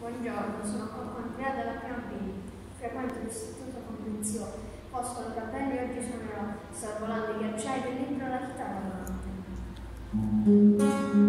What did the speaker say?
Buongiorno, sono Cocco Andrea della prima B. Frequento l'istituto comprensivo. Posto i capelli e oggi suonerò sorvolando i ghiacciai del libro La chitarra volante.